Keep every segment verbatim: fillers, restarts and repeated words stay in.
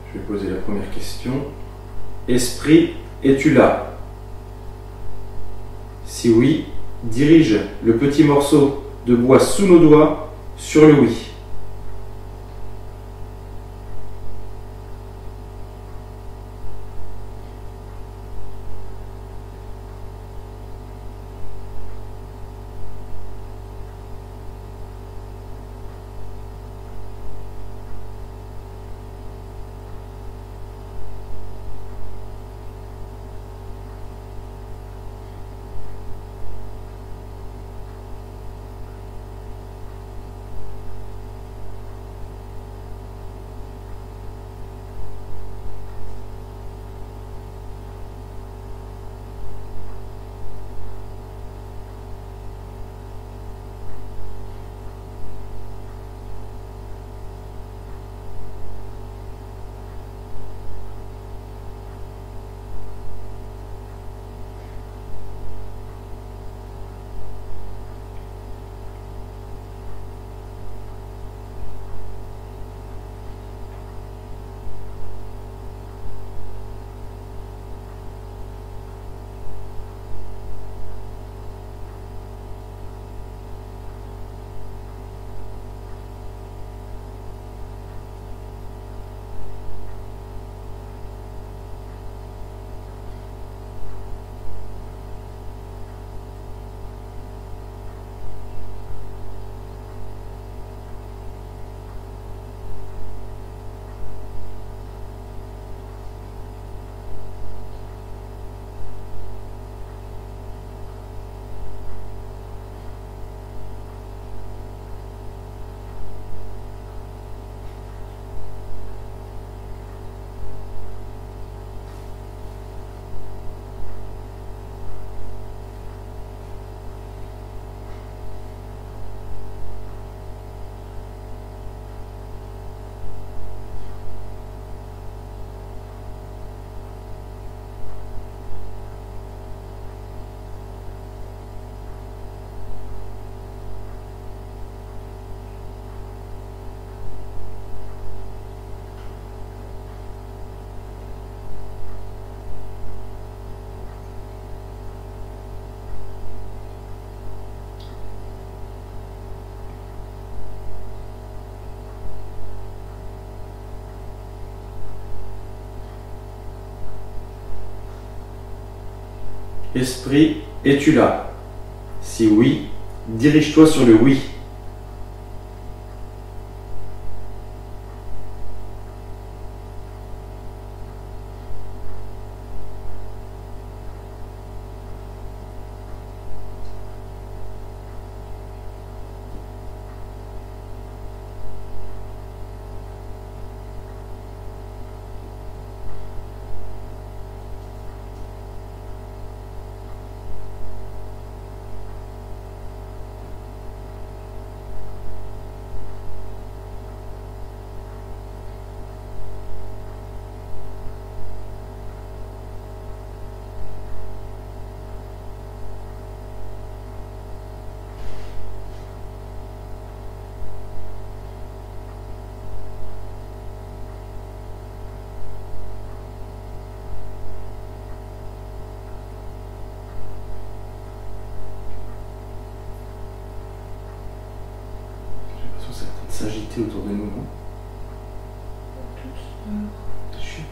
Je vais poser la première question. Esprit, es-tu là? Si oui, dirige le petit morceau de bois sous nos doigts sur le oui. Esprit, es-tu là? Si oui, dirige-toi sur le oui. S'agiter autour de nous, non? Chut.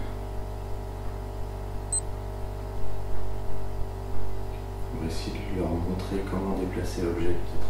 On va essayer de leur montrer comment déplacer l'objet, peut-être.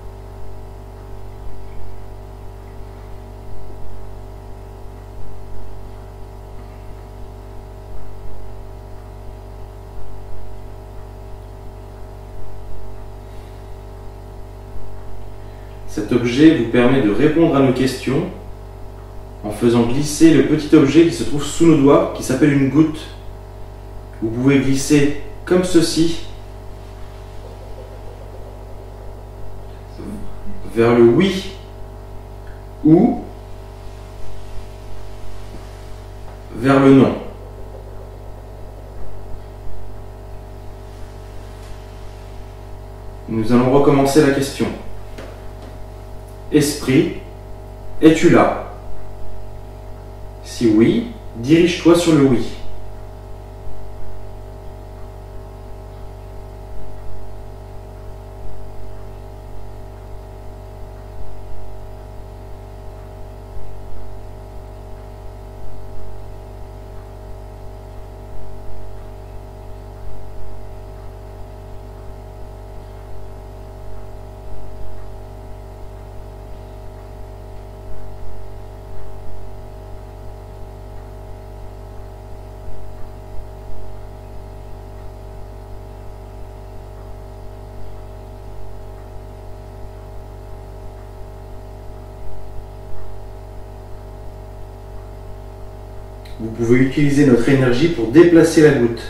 Cet objet vous permet de répondre à nos questions en faisant glisser le petit objet qui se trouve sous nos doigts, qui s'appelle une goutte. Vous pouvez glisser comme ceci vers le oui ou vers le non. Nous allons recommencer la question. Esprit, es-tu là? Si oui, dirige-toi sur le oui. Vous pouvez utiliser notre énergie pour déplacer la goutte.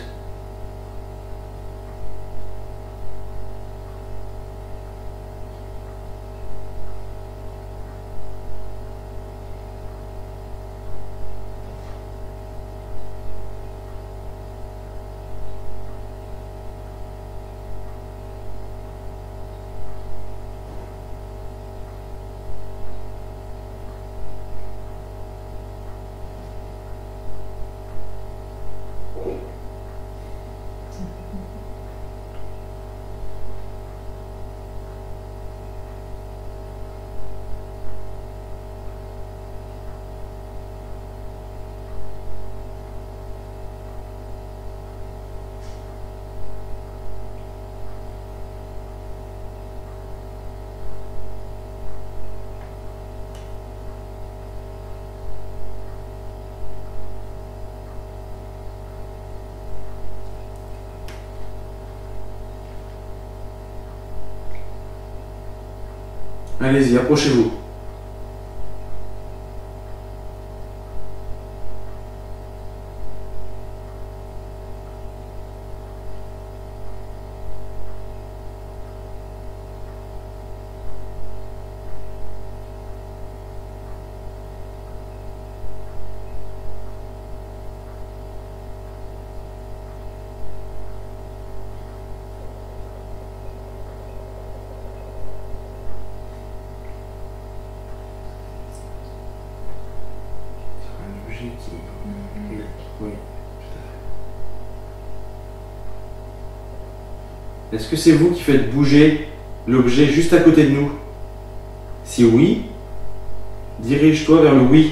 Allez-y, approchez-vous. Oui, tout à fait. Est-ce que c'est vous qui faites bouger l'objet juste à côté de nous? Si oui, dirige-toi vers le oui.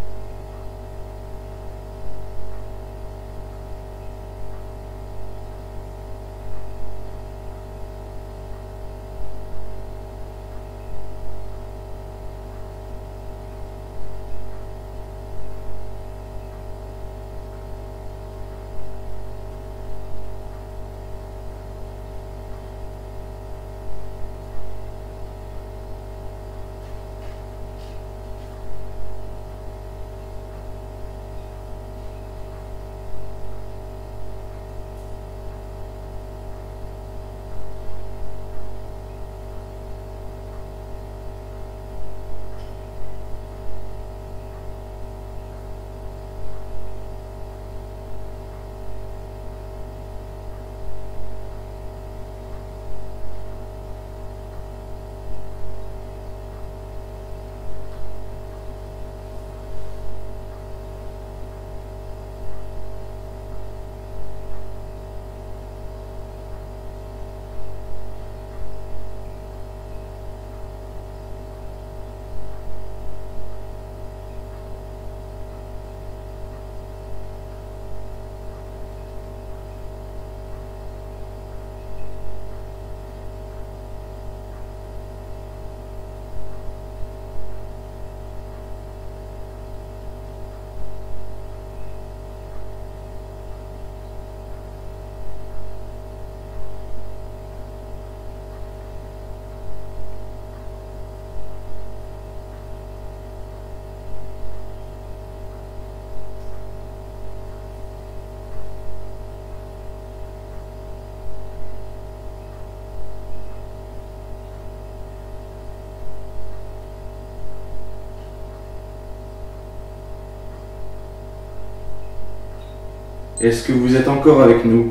Est-ce que vous êtes encore avec nous?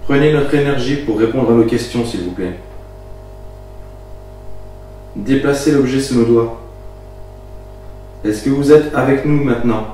Prenez notre énergie pour répondre à nos questions, s'il vous plaît. Déplacez l'objet sous nos doigts. Est-ce que vous êtes avec nous maintenant?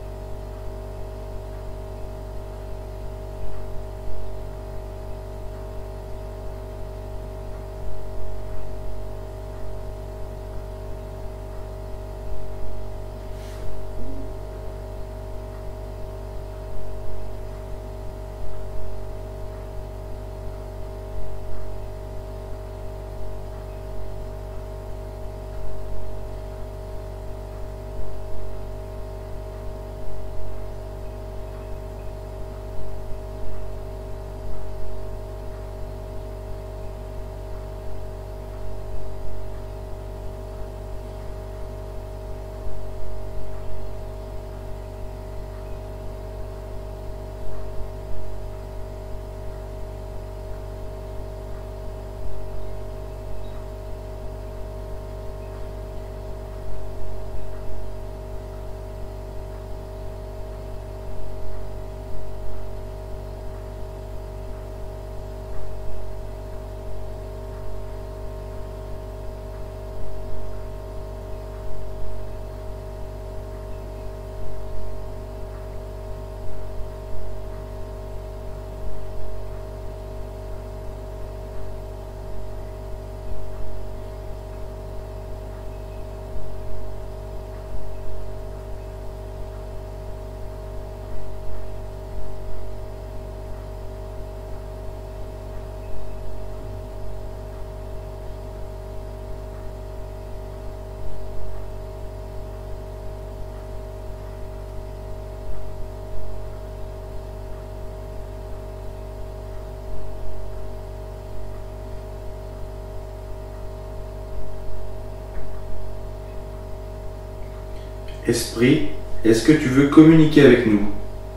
Esprit, est-ce que tu veux communiquer avec nous?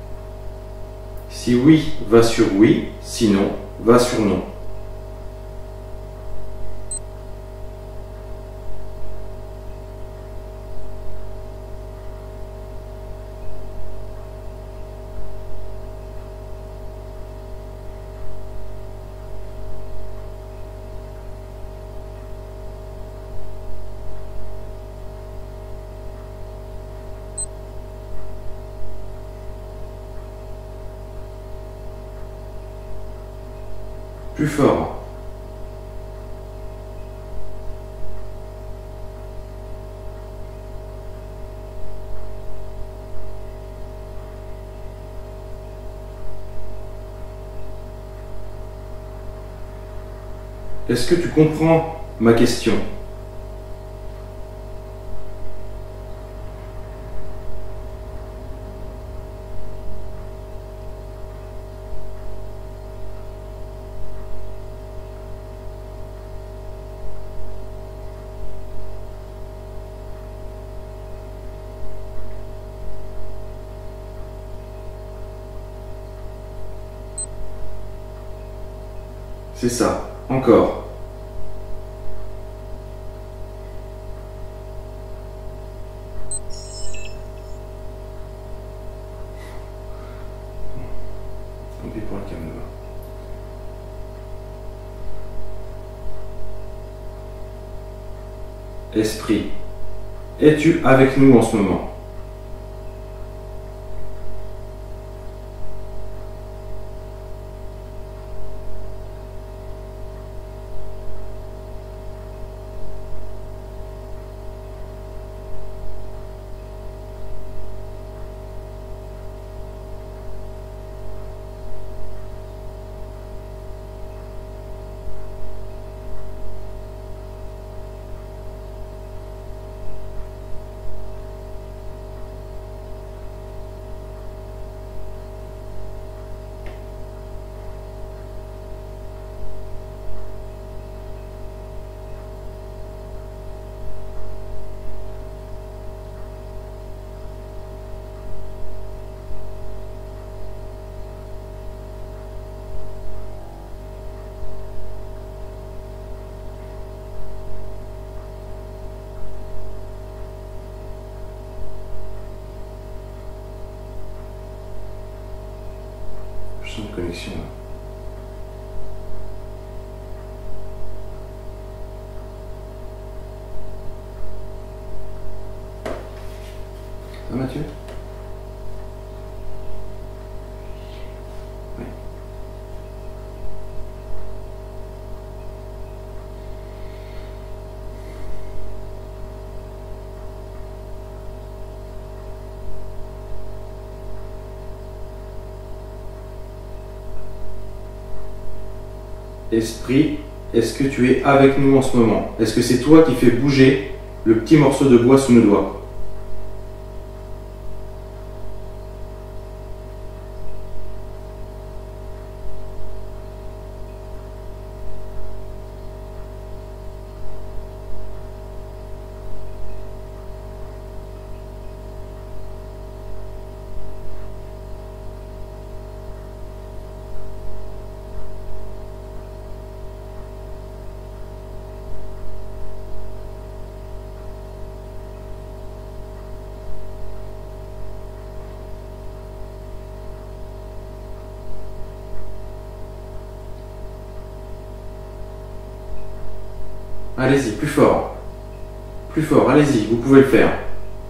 Si oui, va sur oui, sinon, va sur non. Plus fort. Est-ce que tu comprends ma question? C'est ça. Encore. Tant pis pour le caméra. Esprit, es-tu avec nous en ce moment? De connexion là. Ça va, Mathieu? Oui. Esprit, est-ce que tu es avec nous en ce moment? Est-ce que c'est toi qui fais bouger le petit morceau de bois sous nos doigts? Allez-y, plus fort. Plus fort, allez-y, vous pouvez le faire.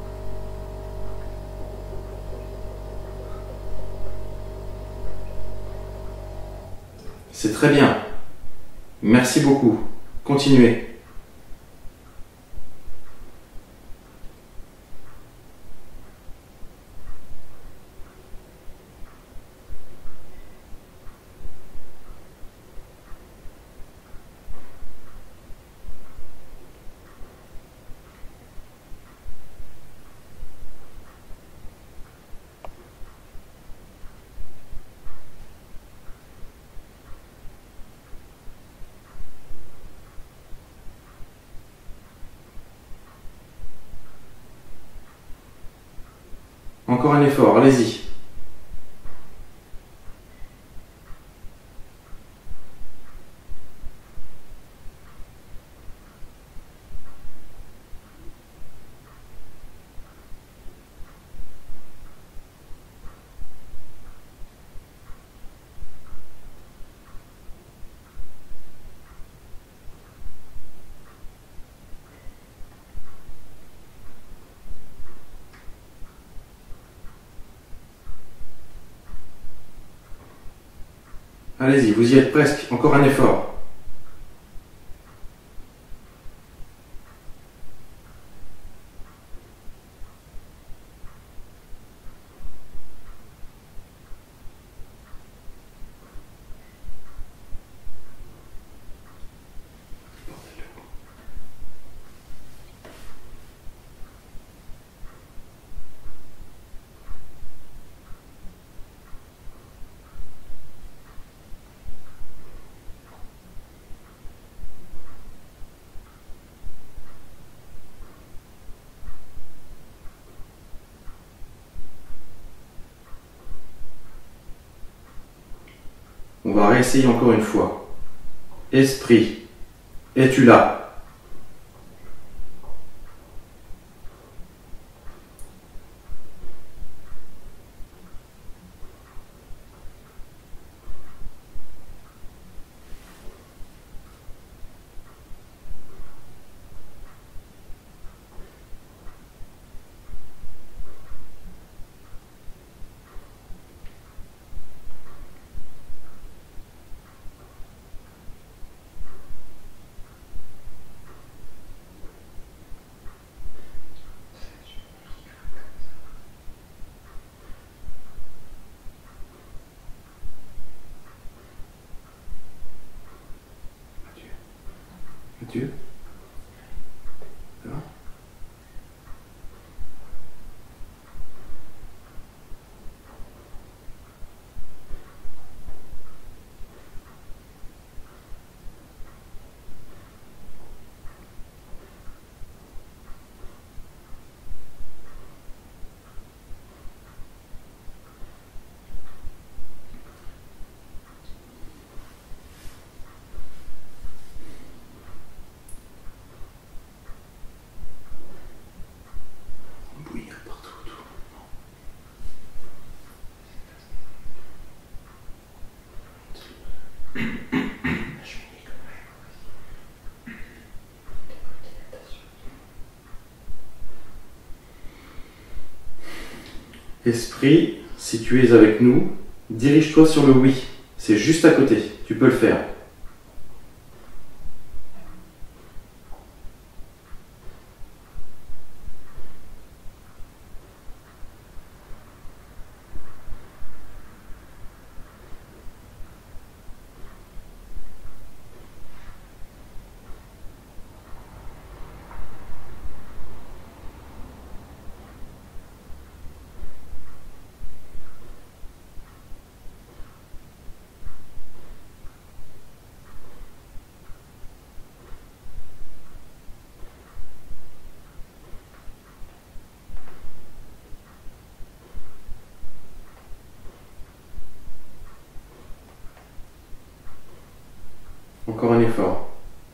C'est très bien. Merci beaucoup. Continuez. Encore un effort, allez-y. Allez-y, vous y êtes presque. Encore un effort. On va réessayer encore une fois. Esprit, es-tu là? Mathieu? Ça va? Esprit, si tu es avec nous, dirige-toi sur le oui. C'est juste à côté. Tu peux le faire. Encore un effort.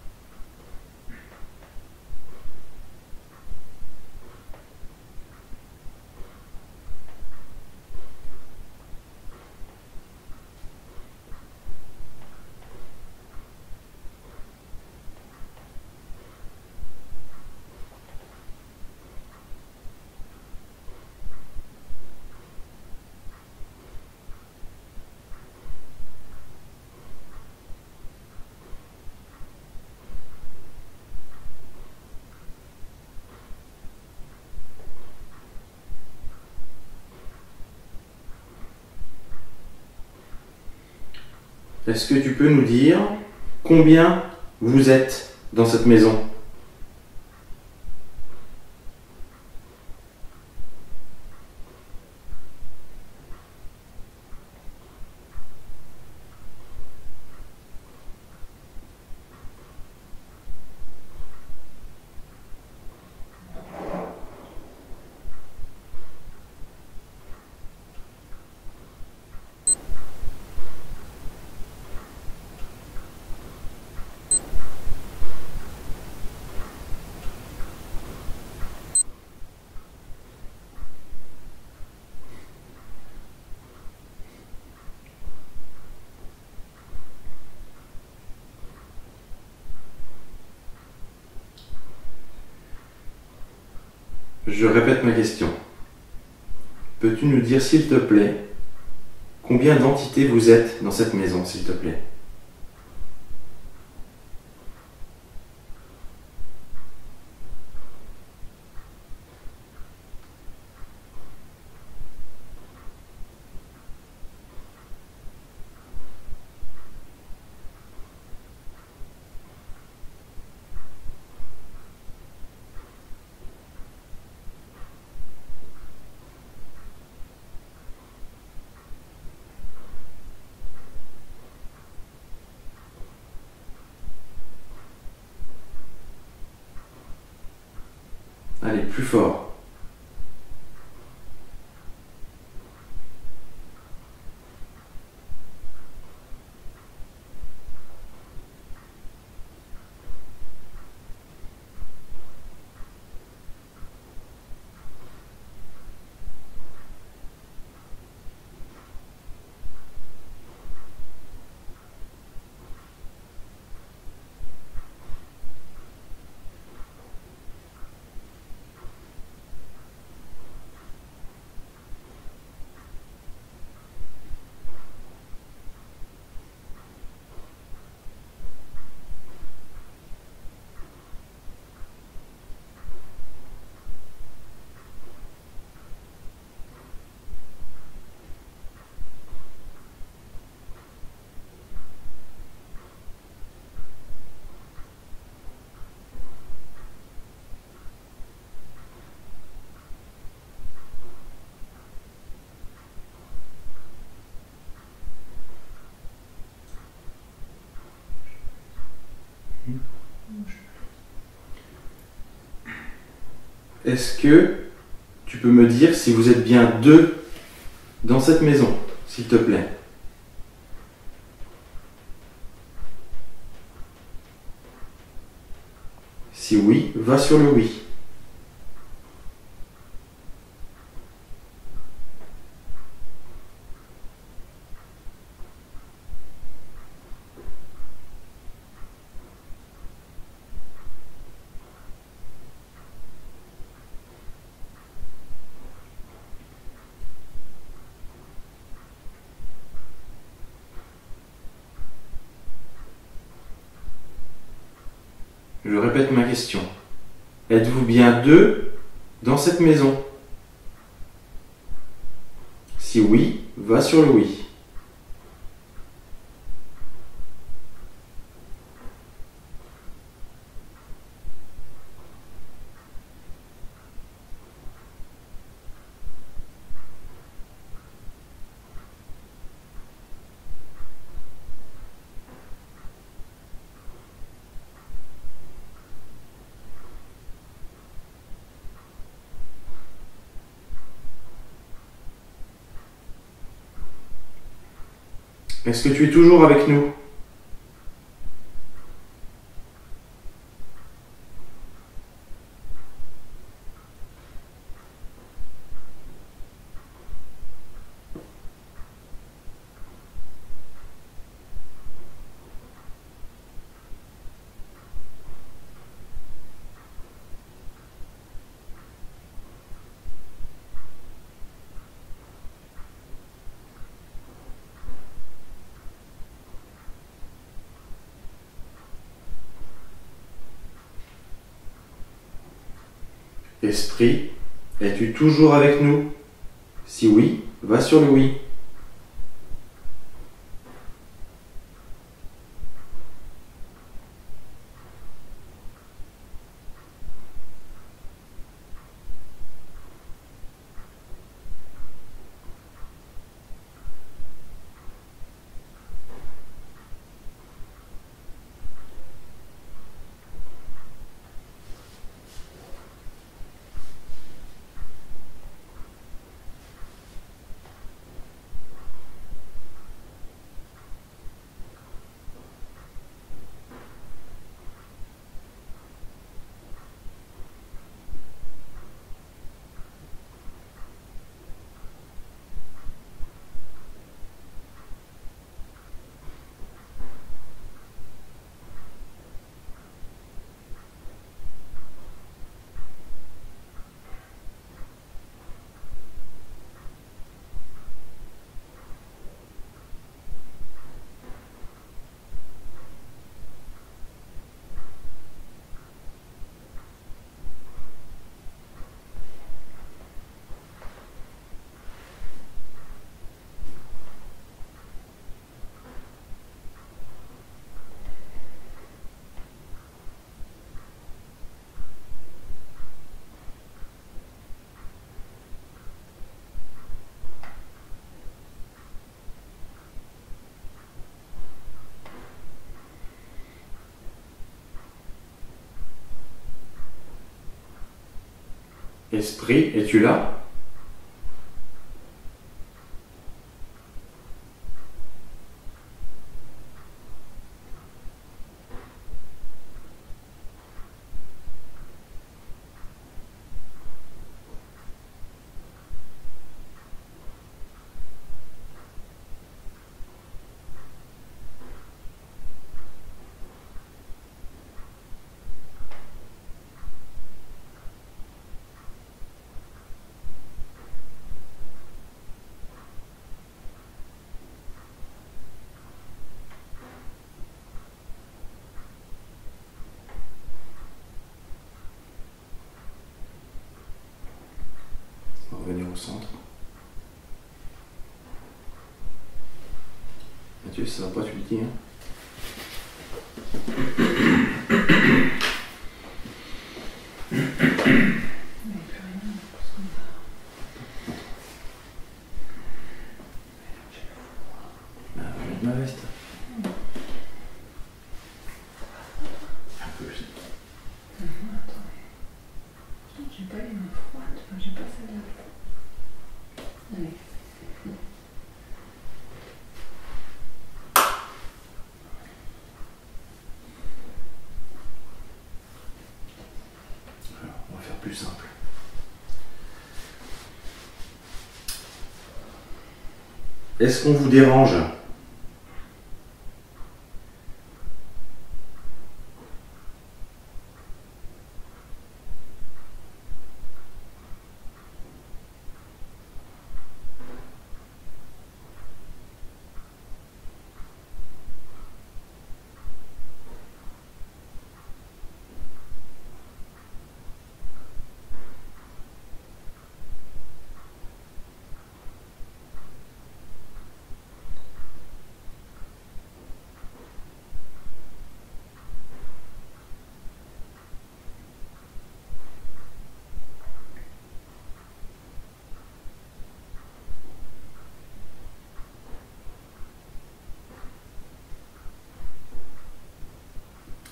Est-ce que tu peux nous dire combien vous êtes dans cette maison? Je répète ma question. Peux-tu nous dire, s'il te plaît, combien d'entités vous êtes dans cette maison, s'il te plaît? Allez, plus fort. Est-ce que tu peux me dire si vous êtes bien deux dans cette maison, s'il te plaît? Si oui, va sur le oui. Je répète ma question. Êtes-vous bien deux dans cette maison? Si oui, va sur le oui. Est-ce que tu es toujours avec nous? Esprit, es-tu toujours avec nous? Si oui, va sur le oui. Esprit, es-tu là? On va revenir au centre. Mathieu, ça va pas, tu le dis, hein? Ah, je vais mettre ma veste. Un peu. J'ai pas les mains froides, enfin, j'ai pas celle-là. Allez. Alors, on va faire plus simple. Est-ce qu'on vous dérange?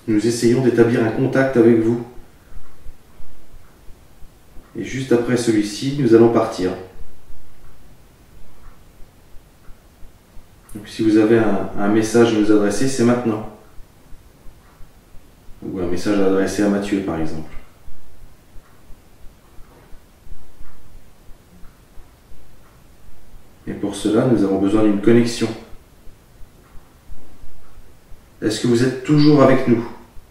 nous essayons d'établir un contact avec vous. Et juste après celui-ci, nous allons partir. Donc si vous avez un, un message à nous adresser, c'est maintenant. Ou un message à adresser à Mathieu, par exemple. Et pour cela, nous avons besoin d'une connexion. Est-ce que vous êtes toujours avec nous ?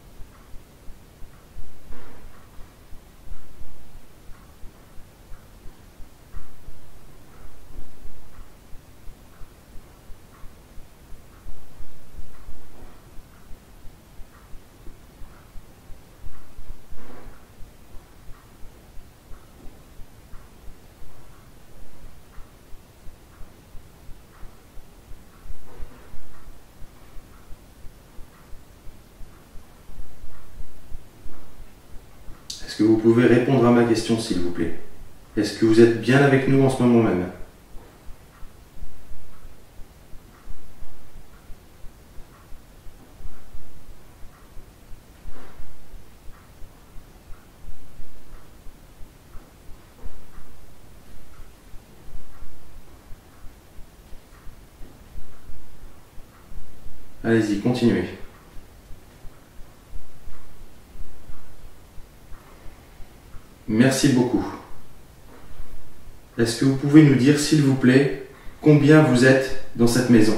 Est-ce que vous pouvez répondre à ma question, s'il vous plaît? Est-ce que vous êtes bien avec nous en ce moment même? Allez-y, continuez. Merci beaucoup. Est-ce que vous pouvez nous dire, s'il vous plaît, combien vous êtes dans cette maison?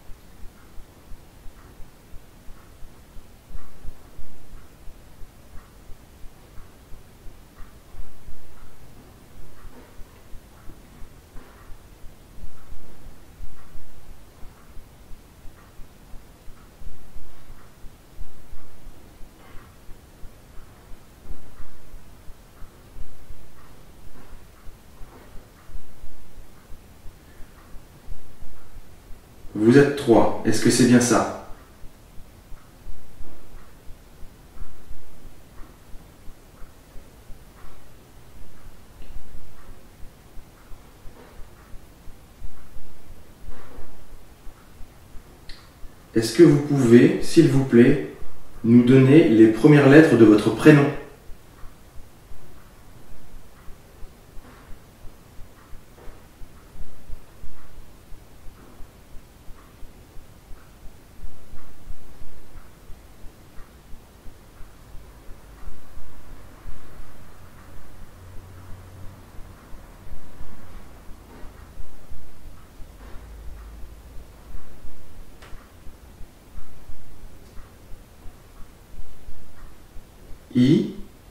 Vous êtes trois, est-ce que c'est bien ça? Est-ce que vous pouvez, s'il vous plaît, nous donner les premières lettres de votre prénom? I.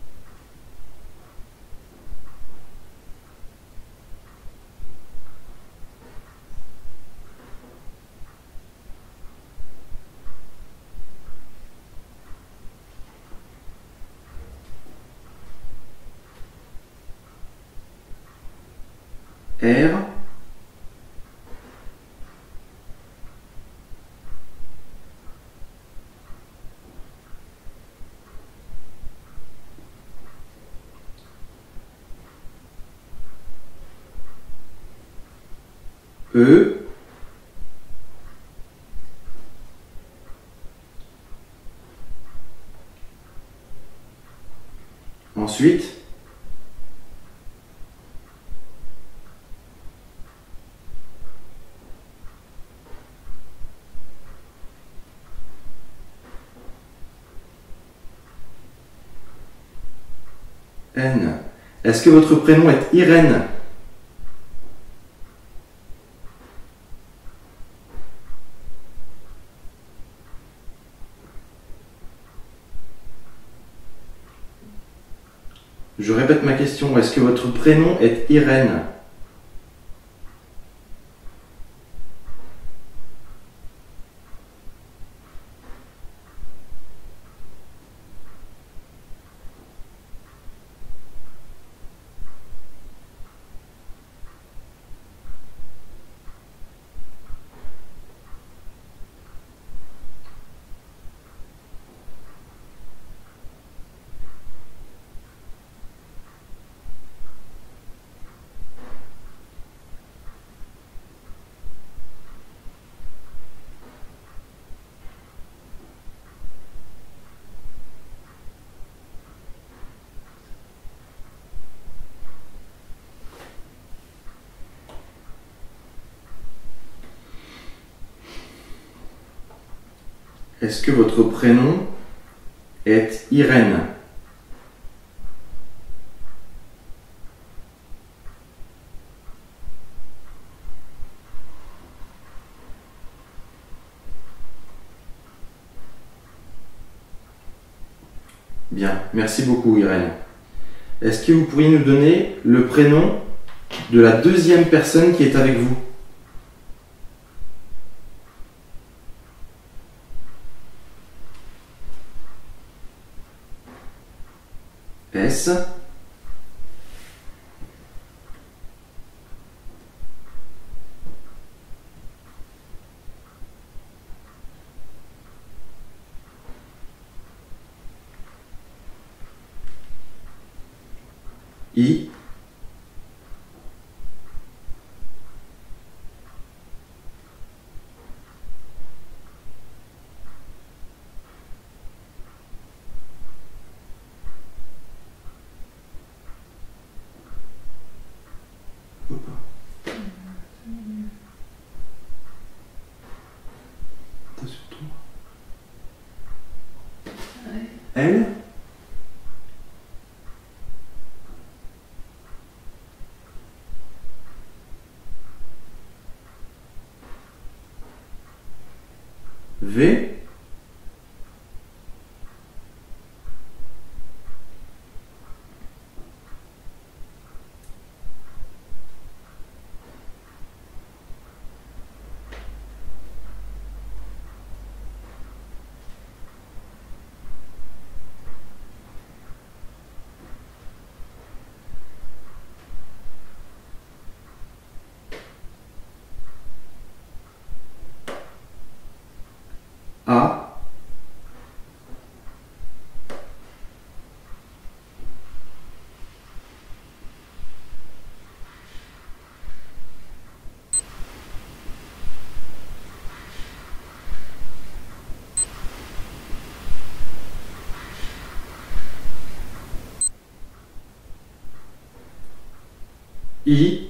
R. E. Ensuite, N. Est-ce que votre prénom est Irène? Je répète ma question, est-ce que votre prénom est Irène? est-ce que votre prénom est Irène? Bien, merci beaucoup Irène. Est-ce que vous pourriez nous donner le prénom de la deuxième personne qui est avec vous? S. I. Elle. V. A. I.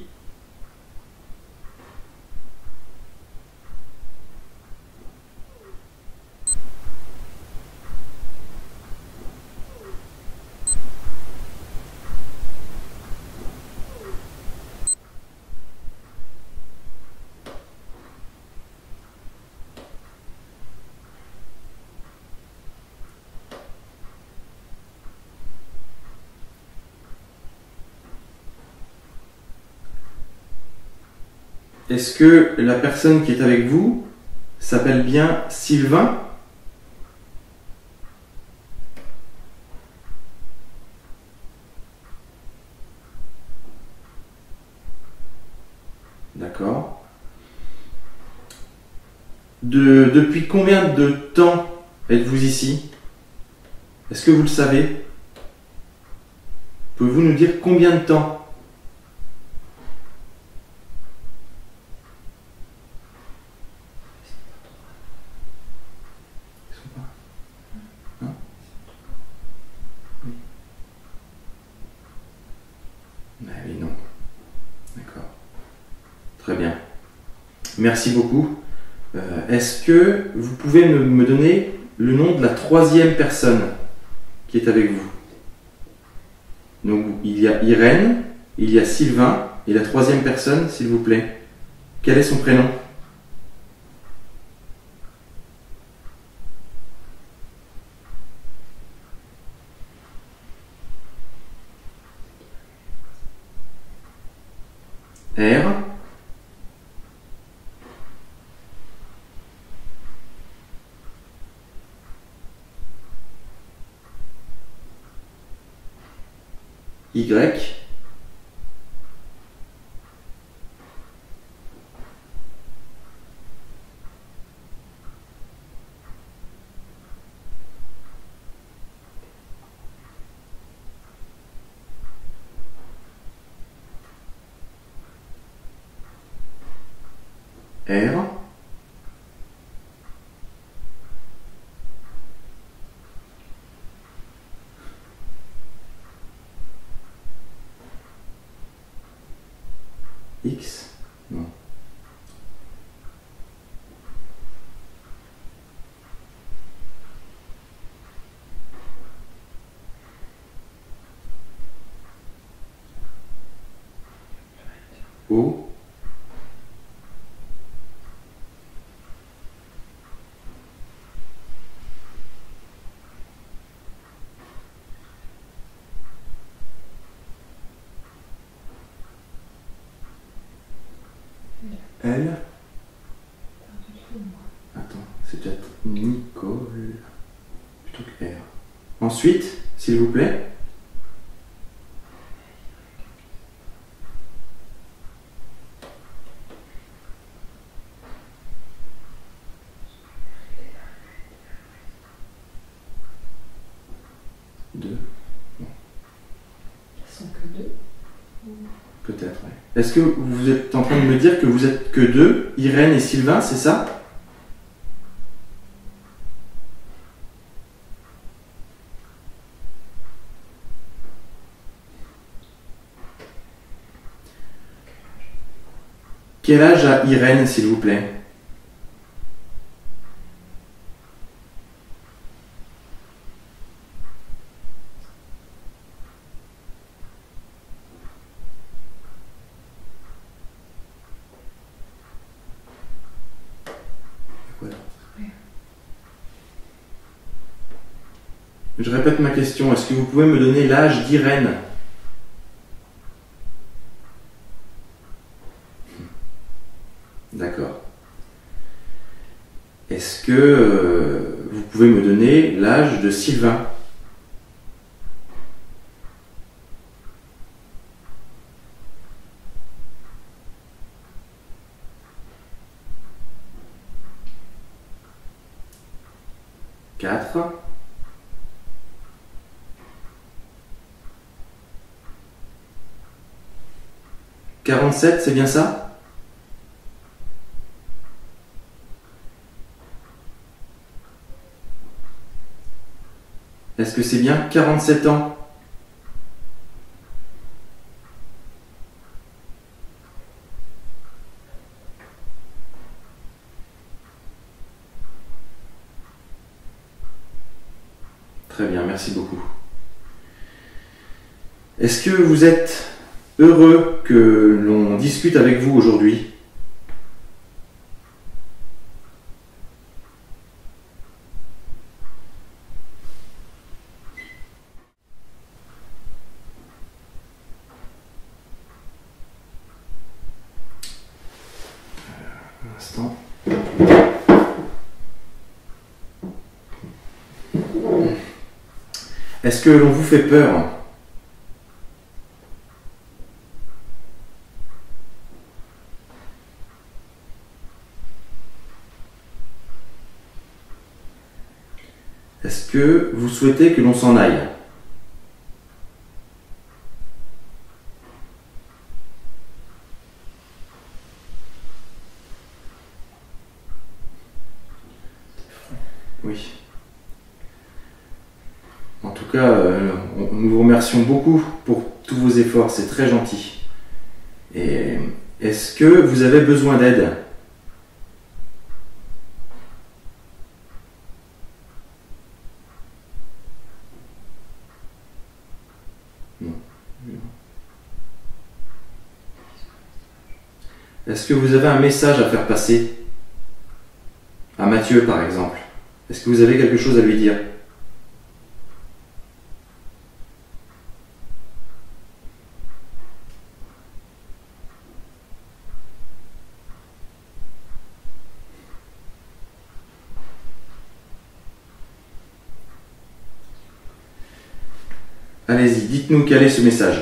Est-ce que la personne qui est avec vous s'appelle bien Sylvain? D'accord. De, depuis combien de temps êtes-vous ici? Est-ce que vous le savez? Pouvez-vous nous dire combien de temps? Oui, non. D'accord. Très bien. Merci beaucoup. Euh, Est-ce que vous pouvez me, me donner le nom de la troisième personne qui est avec vous? Donc, il y a Irène, il y a Sylvain, et la troisième personne, s'il vous plaît. Quel est son prénom? R. Y. R. X. Non. O. L. Attends, c'est peut-être Nicole. Plutôt que R. Ensuite, s'il vous plaît. Deux. Bon. Ils sont que deux. Peut-être, oui. Est-ce que vous êtes en train de me dire que vous êtes que deux, Irène et Sylvain, c'est ça? Quel âge a Irène, s'il vous plaît? Voilà. Je répète ma question. Est-ce que vous pouvez me donner l'âge d'Irène? D'accord. Est-ce que euh, vous pouvez me donner l'âge de Sylvain? Quatre. quarante-sept, c'est bien ça? Est-ce que c'est bien quarante-sept ans? Très bien, merci beaucoup. Est-ce que vous êtes heureux que l'on discute avec vous aujourd'hui? Un instant. Est-ce que l'on vous fait peur? Est-ce que vous souhaitez que l'on s'en aille? Oui. En tout cas, euh, on- nous vous remercions beaucoup pour tous vos efforts, c'est très gentil. Et est-ce que vous avez besoin d'aide? Non. Est-ce que vous avez un message à faire passer? À Mathieu, par exemple. Est-ce que vous avez quelque chose à lui dire? Allez-y, dites-nous quel est ce message.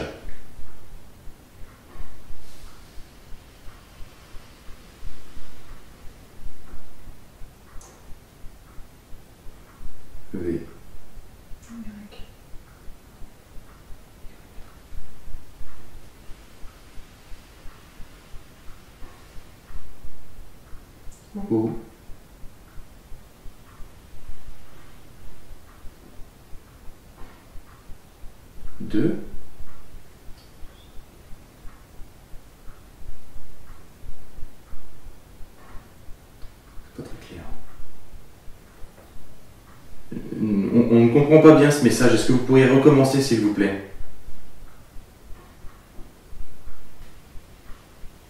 V. O. Deux. Pas très clair. On, on ne comprend pas bien ce message. Est-ce que vous pourriez recommencer, s'il vous plaît?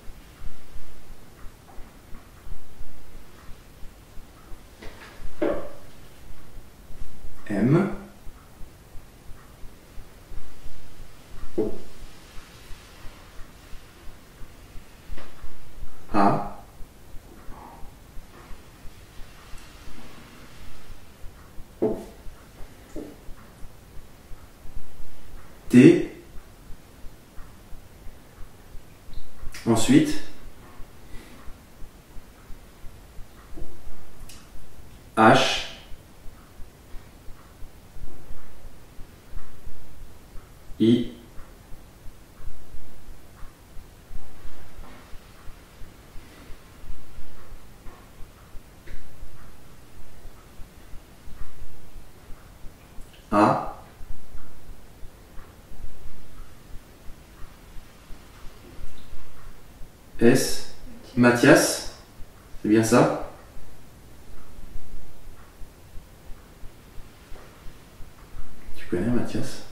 A. T. Ensuite, H. I. A. S. Mathias, c'est bien ça? Tu connais Mathias?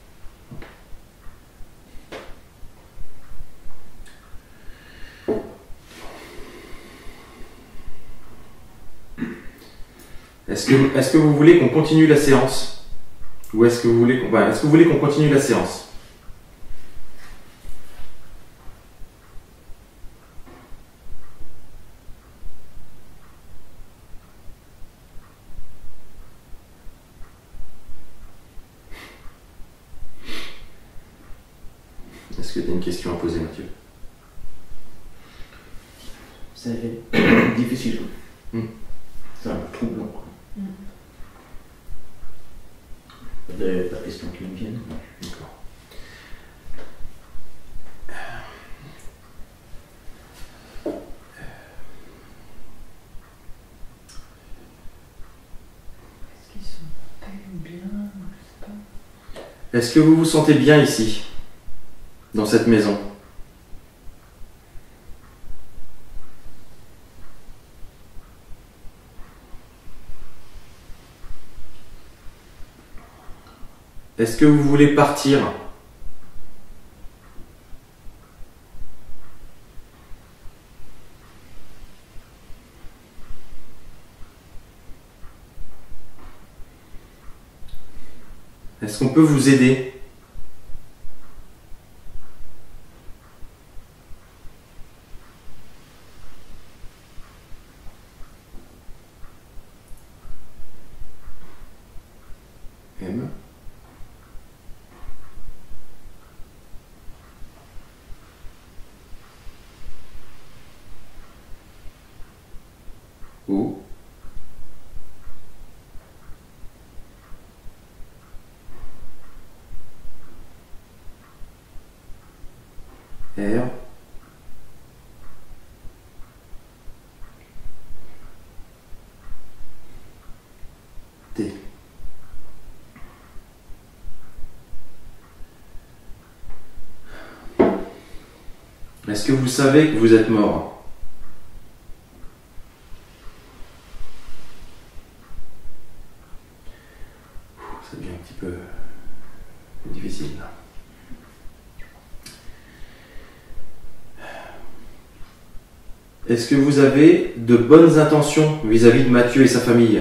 Est-ce que, est-ce que vous voulez qu'on continue la séance? Ou est-ce que vous voulez qu'on, bah, est-ce que vous voulez qu'on continue la séance? Est-ce que tu as une question à poser, Mathieu? C'est difficile. Mm. C'est un peu troublant. Quoi. Mm. Pas de, pas de questions qui me viennent. D'accord. Est-ce qu'ils sont pas bien? Je sais pas. Est-ce que vous vous sentez bien ici, dans cette maison? Est-ce que vous voulez partir? Est-ce qu'on peut vous aider? M. O. R. T. Est-ce que vous savez que vous êtes mort? Ça devient un petit peu difficile. Est-ce que vous avez de bonnes intentions vis-à-vis de Mathieu et sa famille?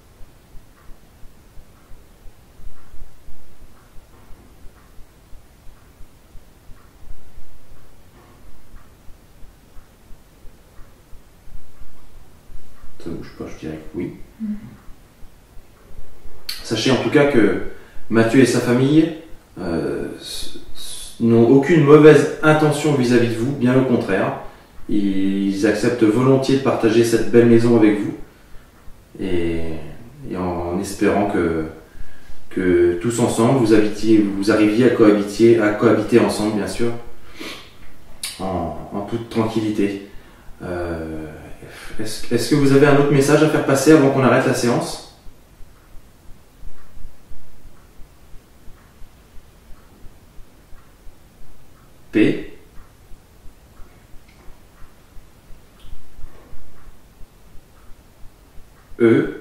Ça ne bouge pas, je dirais que oui. Mm. Sachez en tout cas que Mathieu et sa famille euh, s- s- n'ont aucune mauvaise intention vis-à-vis de vous, bien au contraire. Ils acceptent volontiers de partager cette belle maison avec vous et, et en espérant que, que tous ensemble vous, habitiez, vous arriviez à cohabiter, à cohabiter ensemble, bien sûr, en, en toute tranquillité. Euh, est-ce, est-ce que vous avez un autre message à faire passer avant qu'on arrête la séance? P. E.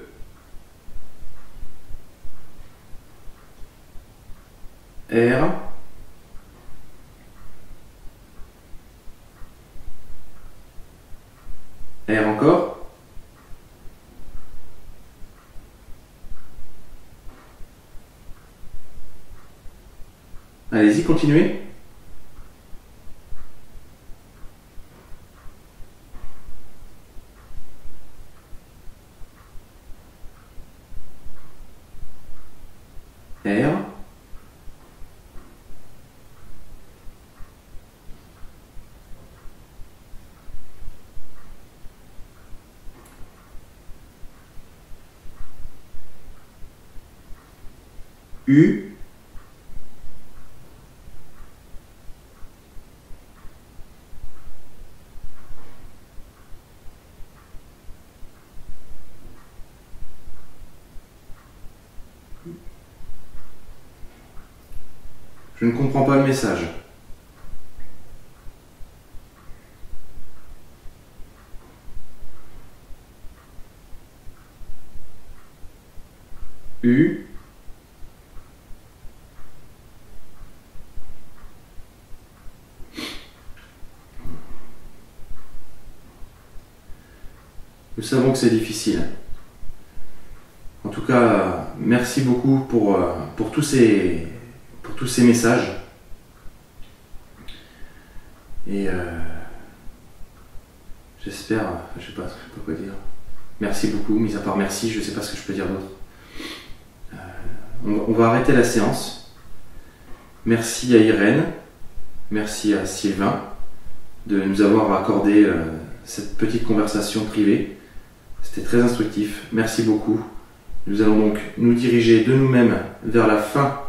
R. R encore. Allez-y, continuez. R. U. Je ne comprends pas le message. U. Nous savons que c'est difficile. En tout cas, merci beaucoup pour, pour, tous, ces, pour tous ces messages. Et euh, j'espère, je sais pas, je sais pas quoi dire. Merci beaucoup, mis à part merci, je ne sais pas ce que je peux dire d'autre. Euh, on, on va arrêter la séance. Merci à Irène, merci à Sylvain de nous avoir accordé euh, cette petite conversation privée. C'était très instructif, merci beaucoup. Nous allons donc nous diriger de nous-mêmes vers la fin.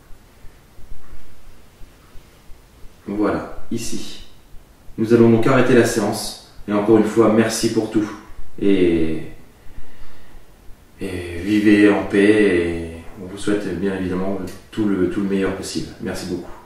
Voilà, ici. Nous allons donc arrêter la séance. Et encore une fois, merci pour tout. Et, et vivez en paix. Et on vous souhaite bien évidemment tout le, tout le meilleur possible. Merci beaucoup.